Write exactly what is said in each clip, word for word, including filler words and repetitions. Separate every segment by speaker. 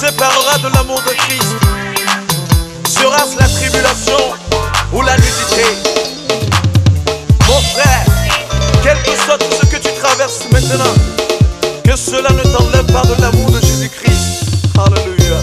Speaker 1: séparera de l'amour de Christ? Sera-ce la tribulation ou la nudité? Mon frère, quel que soit tout ce que tu traverses maintenant, que cela ne t'enlève pas de l'amour de Jésus-Christ. Alléluia.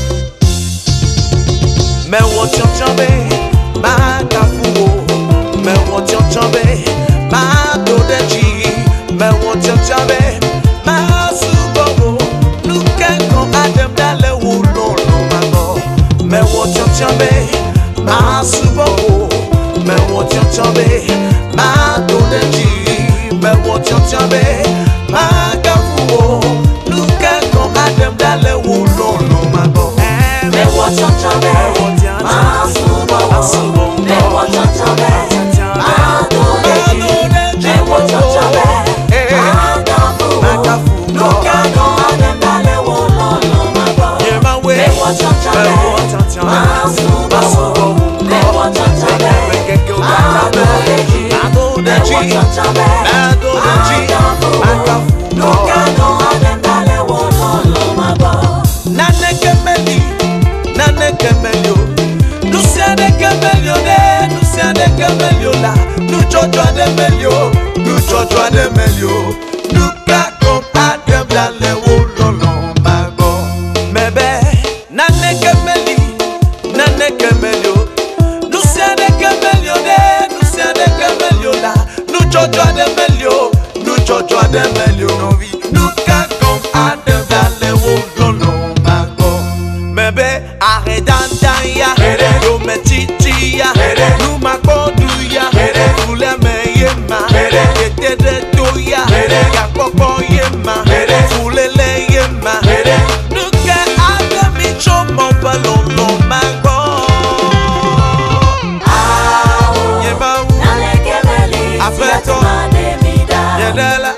Speaker 1: Mais on tient tient ma kafuo, mais on tient tient ma dodeji, mais on tient tient ma subobo, nous quelqu'un Adam d'aller où l'on l'on mais on tient tient ma subobo, mais on tient tient ma dodeji, mais on tient tient ma kafuo, nous quelqu'un Adam d'aller où l'on l'on mais on tient tient ma subobo, mais on tient tient ma dodeji, mais on tient tient ma kafuo, nous quelqu'un Adam d'aller où l'on l'on hear my way, mais on tient tient ma subobo, mais on tient tient ma dodeji, ma dodeji, ma dodeji, ma kafuo, nous quelqu'un Adam d'aller où l'on l'on nane kemeli, nane kemelio, nous sommes des kemelios, nous sommes des kemelios là, nous jojo des melio, nous jojo des melio, nous kakon Adam d'aller où l'on mago, mebe, nane kemeli, nane kemelio, nous sommes des kemelios, nous sommes des kemelios là, nous jojo des melio, nous jojo des melio, nous kakon Adam d'aller où l'on mago, mebe, arrête d'antaya, yo metitia, nous makoduya, nous les meyema, ete de toya, ya popo yema, nous les leyema, nous que ademi chomo balon no mago. Yema ou, après toi, yedela.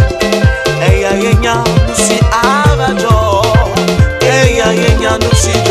Speaker 1: Ella, ella, no si abajo. Ella, ella, no si